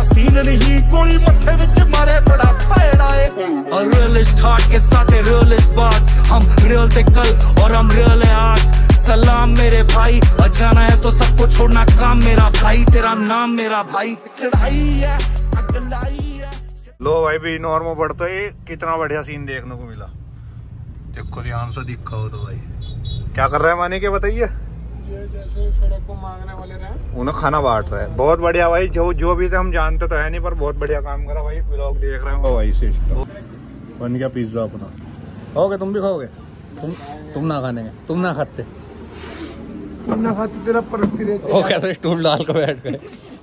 Scene नहीं गोली मथे विच मारे बड़ा भैड़ा है। और रियलिस्ट हार्ट के साथ रियलिस्ट बात, हम रियल थे कल और हम रियल है आज। सलाम मेरे भाई, अचाना है तो सबको छोड़ना काम मेरा भाई, तेरा नाम मेरा भाई। चढ़ाई है अगलाई है। लो भाई भी नॉर्मल बढ़ता है, कितना बढ़िया सीन देखने को मिला। देखो ध्यान से दिखा हो तो भाई क्या कर रहा है माने के बताइए। ये जैसे सड़क को मांगने वाले रहे उन्हें खाना बांट रहा है। बहुत बढ़िया भाई, जो भी थे हम जानते तो है नहीं, पर बहुत बढ़िया काम करा भाई। व्लॉग देख रहे हो भाई सिस्टम बन गया पिज्जा अपना। खाओगे तुम भी खाओगे? तुम ना खाने, तुम ना खाते, तुम ना खाते तेरा परखती रहती। वो कैसे स्टूल डाल कर बैठ गए।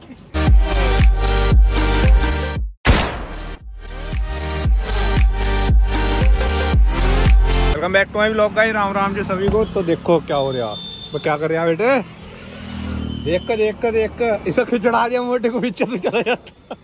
Welcome back to my vlog guys. Ram Ram ji सभी को। तो देखो क्या हो रहा, वो क्या कर रहा बेटे, देख कर इसे खिचड़ा दिया मोटे को, पीछे तो चला जाता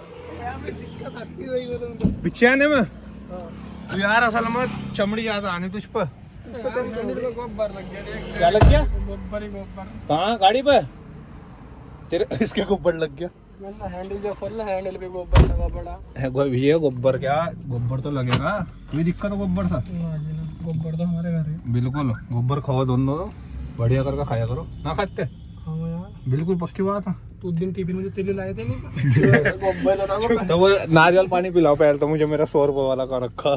पीछे आने में। तो यार असल में चमड़ी ज्यादा आनी तुझ पर। गोबर लग गया, क्या लग गया? गोबर ही गोबर। कहाँ गाड़ी पे तेरे? इसके गोबर लग गया। हैंडल जो खोल हैंडल पे गोबर लगा पड़ा। ये गोबर क्या, गोबर तो लगेगा, कोई दिक्कत है गोबर सा? गोबर तो हमारे घर है। बिल्कुल गोबर खाओ दोनों, बढ़िया करके खाया करो। ना खाते? हाँ यार बिल्कुल पक्की बात है। तू दिन टिफिन में जो तेरे लाए थे नहीं गोबर तो वो नारियल पानी पिलाओ पहले तो मुझे, मेरा 100 रुपए वाला का रखा।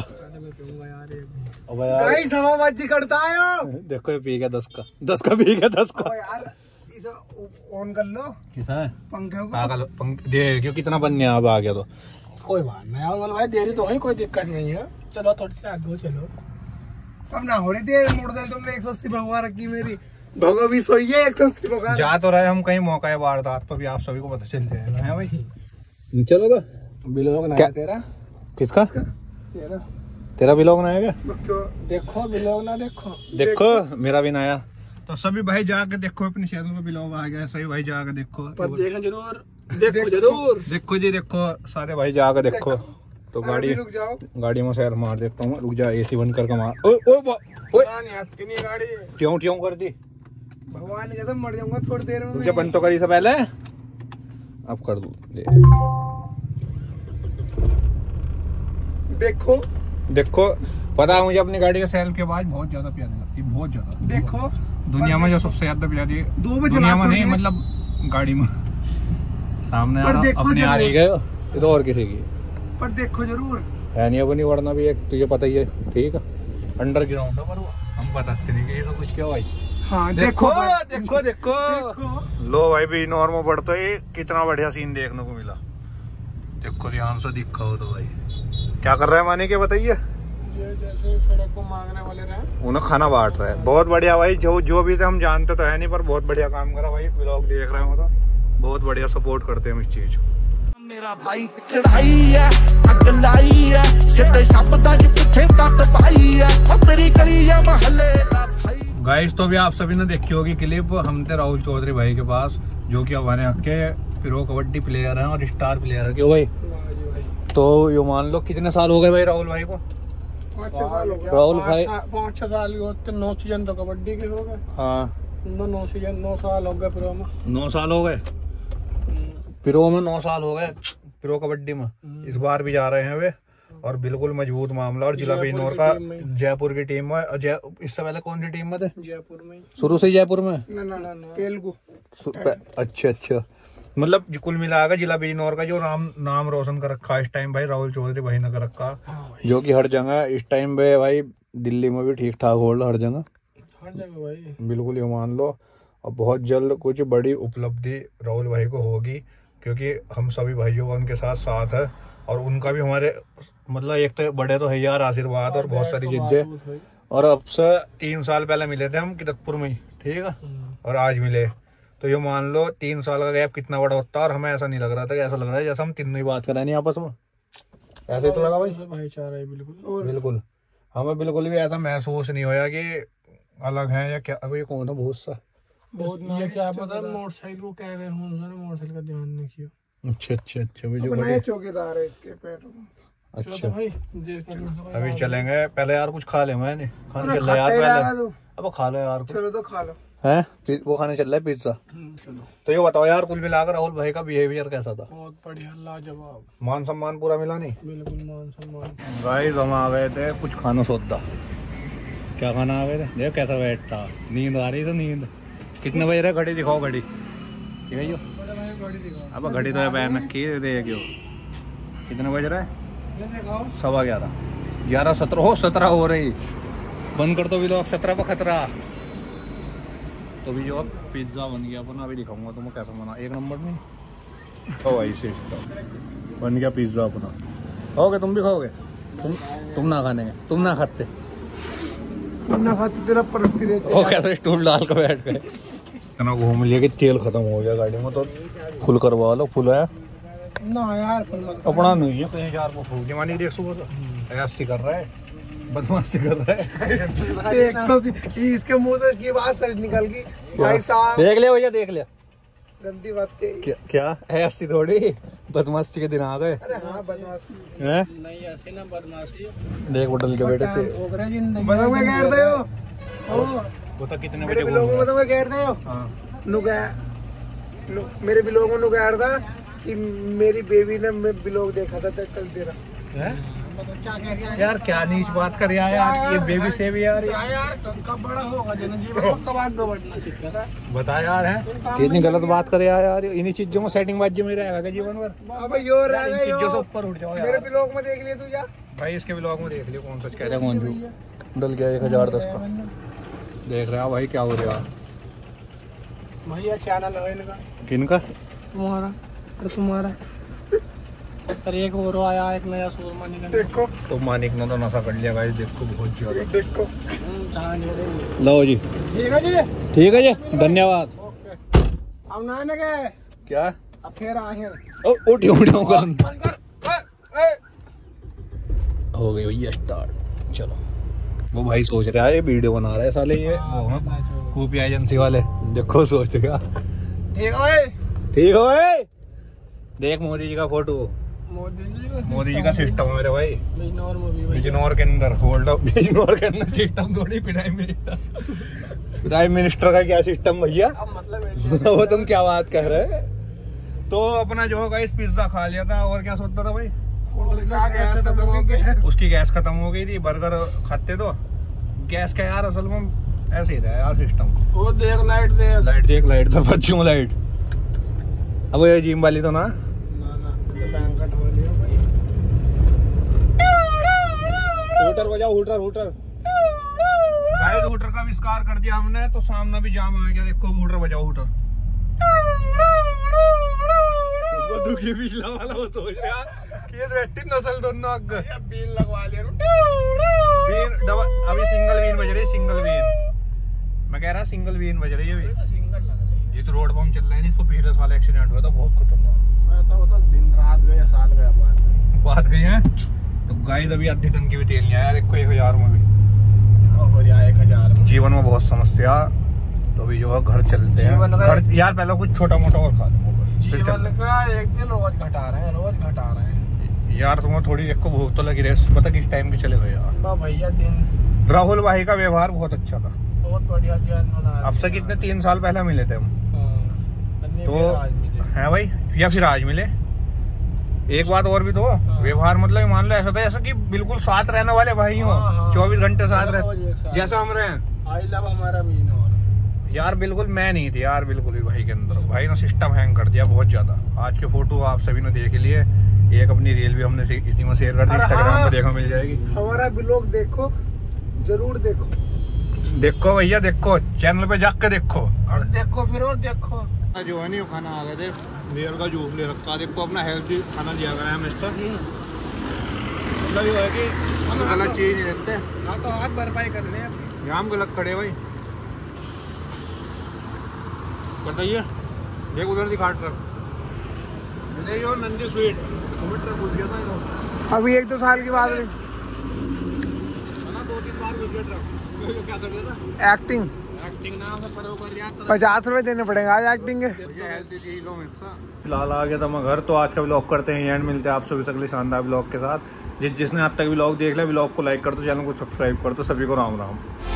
करता है। देखो ये पी गया 10 का पी गया 10 का। यार इसे ऑन कर लो। किसा है? पंखे को पंख दे क्यों, कितना बनने अब आ गया तो कोई बात नहीं भाई, देरी तो है, कोई दिक्कत नहीं है। चलो थोड़ी सी आगे हो, चलो। अब ना हो रही देर, मोटरसाइकिल तुमने 180 भगवा रखी मेरी, भगवा भी सोई है 180 भगवा। जा तो रहे हम कहीं, मौका है वारदात पर भी आप सभी को पता चल जाएगा है भाई। चलोगा बिलोग ना तेरा? किसका? तेरा बिलोग ना है? देखो बिलोग ना देखो मेरा भी नया। तो सभी भाई जाके देखो, अपने चैनल पे बिलोग आ गया, सभी भाई जाके देखो। पर देखो जरूर, देखो जरूर, देखो जी देखो सारे भाई जाके देखो। तो गाड़ी में सैर मार देता हूँ, रुक जा, एसी बंद करके मार। गाड़ी क्यों कर दी? भगवान कैसे मर जाऊंगा थोड़ी देर में। मुझे बंद तो करी से पहले, अब कर दूं। देखो पता है मुझे अपनी गाड़ी का सेल के बाद बहुत ज्यादा प्यारी लगती है, बहुत ज्यादा। देखो दुनिया में जो सबसे ज्यादा प्यारी, दुनिया में नहीं मतलब गाड़ी में सामने अपने आ रही है, ये तो और किसी की। पर देखो जरूर है नहीं अपनी, वरना भी एक तुझे पता ही है, ठीक है अंडरग्राउंड है, पर वो हम बताते नहीं कि ये सब कुछ क्या भाई। हाँ देखो लो भाई भी नॉर्मल बढ़ता है, कितना बढ़िया सीन देखने को मिला। देखो ध्यान से दिखा हो तो भाई क्या कर रहा है माने के बताइए। ये जैसे सड़क को मांगने वाले रहे उन्हें खाना बांट रहा है। बहुत बढ़िया भाई, जो भी थे हम जानते तो है नहीं, पर बहुत बढ़िया काम करा भाई। व्लॉग देख रहे हो तो बहुत बढ़िया सपोर्ट करते हैं हम इस चीज को। मेरा भाई चढ़ाई है अगलाई है, जिते शब्दां च पिछे तक पाई है, और तेरी गली है महल्ले दा भाई। गाइस तो भी आप सभी ने देखी होगी क्लिप, हम थे राहुल चौधरी भाई के पास, जो कि हमारे यहाँ के प्रो कबड्डी प्लेयर हैं और स्टार प्लेयर है। क्यों भाई? तो ये मान लो कितने साल हो गए भाई राहुल भाई को? 5-6 साल हो गए। राहुल भाई 5-6 साल होते, 9 सीजन तो कबड्डी के हो गए। हाँ 9 साल हो गए प्रो में। 9 साल हो गए प्रो में, 9 साल हो गए प्रो कबड्डी में। इस बार भी जा रहे हैं वे, और बिल्कुल मजबूत मामला। और जिला बिजनौर का जयपुर की टीम में, इससे पहले कौन सी टीम में थे? जयपुर में शुरू से जयपुर में। तेलुगु। अच्छा मतलब कुल मिला के जिला बिजनौर का जो नाम रोशन कर रखा इस टाइम भाई राहुल चौधरी भाई ने कर रखा। जो कि हर जगह इस टाइम पे भाई, दिल्ली में भी ठीक ठाक होल्ड हर जगह भाई। बिल्कुल ये मान लो। और बहुत जल्द कुछ बड़ी उपलब्धि राहुल भाई को होगी, क्योंकि हम सभी भाइयों का उनके साथ है, और उनका भी हमारे मतलब एक तो बड़े तो है यार आशीर्वाद और बहुत सारी चीजें। और अब से 3 साल पहले मिले थे हम किरतपुर में ही, ठीक है, और आज मिले। तो ये मान लो 3 साल का गैप कितना बड़ा होता है। और हमें ऐसा नहीं लग रहा था, ऐसा लग रहा है जैसे हम तीनों ही बात कर रहे हैं आपस में। ऐसे तो लगा भाई भाईचारा है बिल्कुल। हमें बिल्कुल भी ऐसा महसूस नहीं होया कि अलग है या क्या। अभी कौन है बहुत सा, बहुत ये क्या पता मोटरसाइकिल को कह रहे हैं, मोटरसाइकिल का ध्यान नहीं किया। अच्छा भी जो नए चौकीदार है इसके पेट में। अच्छा भाई अभी चलेंगे, पहले यार कुछ खा ले। मैंने खाने के यार पहले, अब खा लो यार। चलो तो खा लो। है वो खाने चल रहा है पिज्जा। चलो। तो ये बताओ यार, कुल मिलाकर राहुल भाई का बिहेवियर कैसा था? बहुत बढ़िया, लाजवाब। मान सम्मान पूरा मिला नहीं? बिल्कुल मान सम्मान। गाइस हम आ गए थे कुछ खाना सौदा। क्या खाना आ गए थे? देखो कैसा वेट था, नींद आ रही तो नींद। कितने बज रहे? घड़ी दिखाओ घड़ी। ठीक है यो, अब घड़ी तो पहन रखी है, देखियो कितने बज रहा है? 11:15, 11:17 हो 17 हो रही। बंद कर दो भी लोग, 17 पर खतरा। तो भी जो अब पिज्ज़ा बन गया अपना, अभी दिखाऊंगा तुम्हें कैसा बना। एक नंबर में तो ऐसे इसका बन गया पिज्ज़ा अपना। खाओगे तुम भी? खाओगे तुम ना खाने, तुम ना खाते, तुम ना खाते तेरा पर फिरे। वो कैसे स्टूल डाल कर बैठ गए ना। घूम लिया कि तेल खत्म हो गया गाड़ी में, तो फुल करवा लो। फुल है ना यार, अपना नहीं है कहीं यार। वो फूक मानी देख सुबह ऐसी कर रहा है, बदमाशी कर रहा है। 180 इसके मुंह से इसकी बात सर निकल गई भाई साहब। देख लिया भैया, देख लिया। गंदी बात क्या है? ऐसी थोड़ी बदमाशी के दिन आ गए। अरे हाँ बदमाशी है नहीं, ऐसे ना बदमाशी। देख होटल के बेटे थे। बताओ क्या कह रहे हो? बता कितने मेरे बजे लोगों को बताओ क्या कह रहे हो? हाँ मेरे बिलोग में कह रहा था कि मेरी बेबी ने मैं बिलोग देखा था कल तेरा। यार क्या नीच बात कर रहा है यार, ये बेबी से भी यार कब बड़ा होगा जनजीवन में, कब आगे बढ़ना सीखेगा? बता यार, है कितनी गलत बात करे यार। इन्हीं चीजों में सेटिंग बाजी में रहेगा जीवन भर। अब यो रह गया, चीजों से ऊपर उठ जाओ मेरे यार। बिलोग में देख लिया तू जा भाई, इसके ब्लॉग में देख लियो कौन सच कह रहा है कौन झूठ। डल गया 1010 का। देख रहा भाई क्या हो रहा भैया। चैनल है इनका। किनका? तुम्हारा। अरे तुम्हारा। अरे एक और आया, एक नया सूरमा निकल। देखो तो मानिक ने तो नशा कर लिया गाइस, देखो बहुत ज्यादा। देखो लो जी, ठीक है जी, ठीक है जी, धन्यवाद। अब ना ने के क्या अब फिर आए उठियो कर हो गई भैया स्टार्ट। चलो, वो भाई सोच रहा है ये वीडियो बना रहा है साले, ये खुफिया एजेंसी वाले। देखो सोच रहा। ठीक है, ठीक है भाई। देख मोदी जी का फोटो, मोदी जी का सिस्टम है मेरे भाई। बिजनौर के अंदर होल्ड अप, बिजनौर के अंदर सिस्टम थोड़ी। प्राइम मिनिस्टर का क्या सिस्टम भैया? मतलब वो तुम क्या बात कह रहे? तो अपना जो होगा इस पिज्जा खा लिया था, और क्या सोचता था भाई? उसकी गैस खत्म हो गई थी। बर्गर खाते तो गैस का यार असल में ऐसे ही था यार सिस्टम। वो देख लाइट देख लाइट तो बच्चों लाइट। अब ये जिम वाली तो ना हूटर बजाओ, हूटर हूटर भाई। हूटर का आविष्कार कर दिया हमने, तो सामने भी जाम आ गया। देखो हूटर बजाओ, हूटर। वो दुखी पिछला वाला वो सोच रहा कि ये वेटी नस्ल दोनों आगे बीन लगवा लिया। बीन अभी सिंगल बीन बज रही, सिंगल बीन। मैं कह रहा सिंगल बीन बज रही है अभी। सिंगल लग रही है। जिस रोड पर हम चल रहे हैं, इसको पिछले साल एक्सीडेंट हुआ था, बहुत खतरनाक। वो तो दिन रात गया, साल गया बात गई है। तो गाइस अभी आधी टंकी में तेल नहीं आया। देखो 1000 में भी 1000 में। जीवन में बहुत समस्या। तो अभी जो है घर चलते हैं घर यार। पहले कुछ छोटा मोटा और खा लूंगा बस। जीवन का एक दिन रोज घटा रहे हैं, रोज घटा रहे हैं यार। तुम्हें थोड़ी एक को भूख तो लगी रही, पता किस टाइम के चले गए यार। भैया दिन राहुल भाई का व्यवहार बहुत अच्छा था, बहुत बढ़िया। अब से कितने 3 साल पहले मिले थे हम। तो है भाई, या फिर आज मिले। एक बात और भी तो, व्यवहार मतलब मान लो ऐसा था जैसा कि बिल्कुल साथ रहने वाले भाई हो। 24 घंटे साथ रहे जैसा हम रहे। आई लव हमारा भी यार बिल्कुल मैं नहीं थी यार, बिल्कुल भी भाई के अंदर। भाई ने सिस्टम हैंग कर दिया बहुत ज्यादा। आज के फोटो आप सभी ने देख लिए। एक अपनी रील भी हमने इसी में शेयर कर दी, इंस्टाग्राम पे देखो मिल जाएगी। हमारा ब्लॉग देखो, जरूर देखो। देखो भैया देखो, चैनल पे जाके देखो और देखो फिर और देखो। जो है नहीं वो खाना आ गए थे, रियल का जूस ले रखा। देखो अपना हेल्थी खाना दिया गया है मिस्टर। मतलब ये है कि हम गलत चीज नहीं देते। हाँ तो हाथ भरपाई कर ले। यहाँ हम गलत खड़े भाई, बताइए। देख उधर दिखा ट्रक, नंदी स्वीट ट्रक घुस गया था। अभी 1-2 साल की बात नहीं, 2-3 बार घुस गया ट्रक। क्या कर रहा था? एक्टिंग नाम से पर कर दिया। 50 रुपए देने पड़ेंगे आज एक्टिंग के। फिलहाल आ गया था मैं घर। तो आज का व्लॉग करते हैं एंड। मिलते हैं आप सभी से अगले शानदार व्लॉग के साथ। जिसने अब तक व्लॉग देख लिया, व्लॉग को लाइक कर दो, चैनल को सब्सक्राइब कर दो। सभी को राम राम।